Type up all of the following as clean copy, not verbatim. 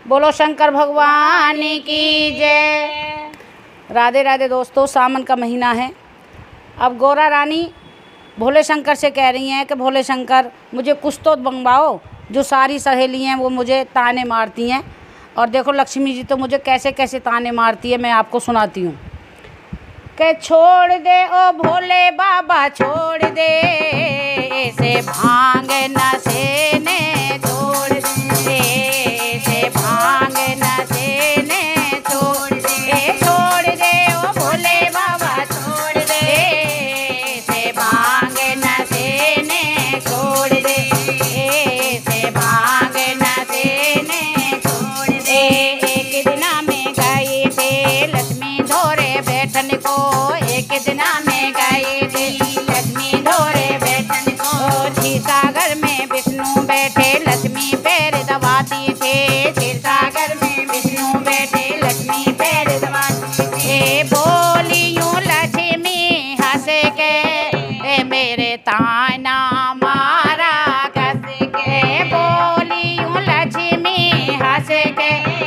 बोलो शंकर भगवान की जय। राधे राधे दोस्तों, सावन का महीना है। अब गौरा रानी भोले शंकर से कह रही हैं कि भोले शंकर मुझे कुछ तो मंगवाओ। जो सारी सहेली हैं वो मुझे ताने मारती हैं, और देखो लक्ष्मी जी तो मुझे कैसे कैसे ताने मारती है, मैं आपको सुनाती हूँ। के छोड़ दे ओ भोले बाबा छोड़ दे, ऐसे भांग नशे ने छोड़ दे, ऐसे भांग नशे ने छोड़ दे ओ भोले बाबा छोड़ दे, ऐसे भांग नशे ने छोड़ दे, ऐसे भांग नशे ने छोड़ दे। एक दिना में गए थे लक्ष्मी धोरे बैठन को, एक दिना में गए थे लक्ष्मी धोरे बैठन को। क्षीरसागर में विष्णु बैठे लक्ष्मी पैर दबाती थे, क्षीरसागर में विष्णु बैठे लक्ष्मी पैर दबाती थे। बोलियूं लक्ष्मी हंस के मेरे ताना मारा कस के, बोलियूं लक्ष्मी हंस के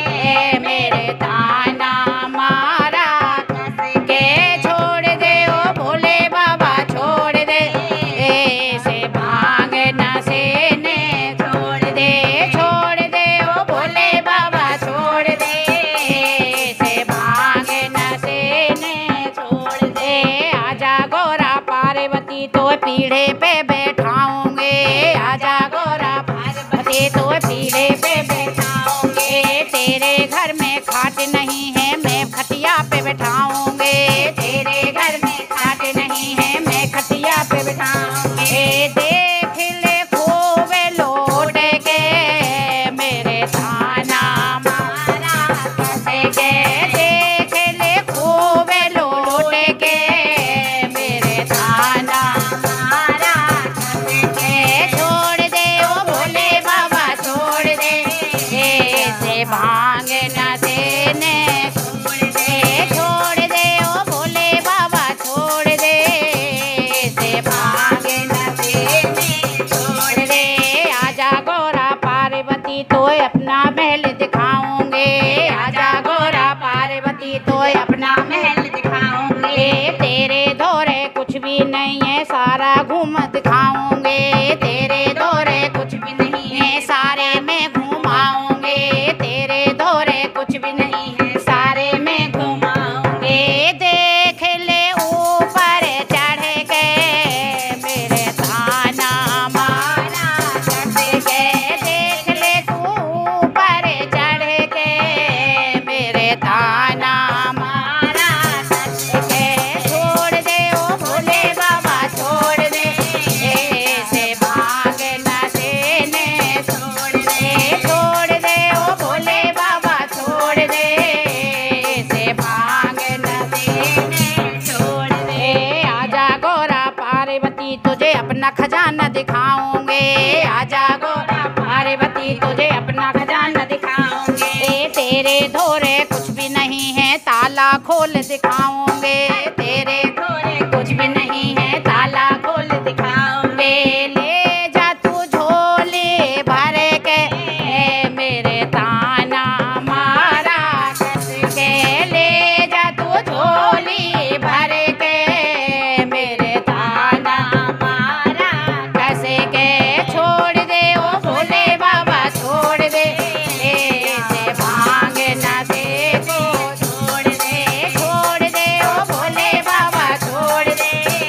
मेरे ताना मारा कस के। छोड़ दे ओ भोले बाबा छोड़ दे, ऐसे भांग नशे ने छोड़ दे, छोड़ दे ओ भोले बाबा छोड़ दे, ऐसे भांग नशे ने छोड़ दे। आजा गौरा पार्वती तो पीढ़े पे बैठाऊंगे, आजा गौरा पार्वती तो पीढ़े पे बैठाऊंगे। तेरे घर में खाट नहीं है मैं खटिया पे बैठाऊंगे, तेरे घर में खाट नहीं है मैं खटिया पे बैठाऊंगे। देख ले खूब लौट के मेरे ताना मारा कस के, देख ले खूब लौट के मेरे ताना मारा कस के। छोड़ दे ओ भोले बाबा छोड़ दे, ऐसे भांग नशे ने छोड़ दे, छोड़ दे ओ भोले बाबा छोड़ दे, ऐसे भांग नशे ने छोड़ दे। आजा गौरा पार्वती तो अपना महल दिखाऊंगे, आजा गौरा पार्वती तो अपना महल दिखाऊंगे। तेरे दौरे कुछ भी नहीं है सारा घूम दिखाऊंगे, तेरे दौरे कुछ भी नहीं है सारे में घुमाऊंगे, तेरे दौरे कुछ भी नहीं है सारे में घुमाऊंगे। देख ले ऊपर चढ़ के मेरे ताना मारा कस के, देख ले तू ऊपर चढ़ के मेरे ताना मारा कस के। छोड़ दे ओ भोले बाबा छोड़ दे, ऐसे भांग नशे ने छोड़ दे, छोड़ दे ओ भोले बाबा छोड़ दे, ऐसे भांग नशे ने छोड़ दे। आजा गौरा पार्वती तुझे अपना खजाना दिखाऊंगे, आजा गौरा पार्वती तुझे अपना खजाना दिखाऊंगे। तेरे धोरे कुछ भी नहीं है ताला खोल दिखाऊंगे, तेरे धोरे कुछ भी नहीं है ताला खोल दिखाऊंगे। ले जा तू झोली भर के मेरे ताना मारा कस के, ले जा तू झोली भर के मेरे ताना मारा कस के। छोड़ दे ओ भोले बाबा छोड़ दे, ऐसे भांग नशे को छोड़ दे, छोड़ दे ओ भोले बाबा छोड़ दे,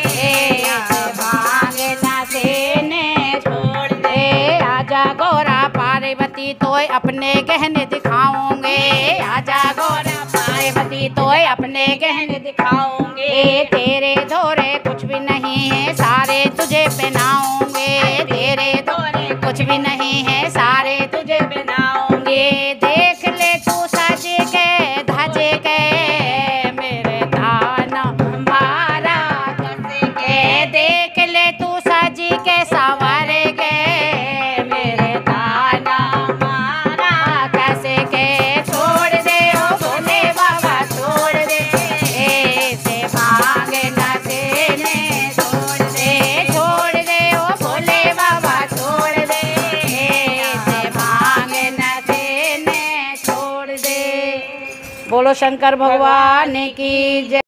ऐसे भांग नशे ने छोड़ दे। आजा गौरा पार्वती तो अपने गहने दिखाऊंगे, आजा गौरा पार्वती तो अपने गहने दिखाऊंगे। तेरे धोरे कुछ भी नहीं है सारे तुझे पहनाऊंगे, तेरे धोरे कुछ भी नहीं है सारे तुझे पहनाऊंगे। देख ले तू सज के धज के मेरे ताना मारा कस के, देख ले तू सज के संवर के मेरे ताना मारा कस के। छोड़ दे ओ भोले बाबा छोड़ दे, ऐसे भांग नशे ने छोड़ दे, छोड़ दे ओ भोले बाबा छोड़ दे, ऐसे बोलो शंकर भगवान की जय।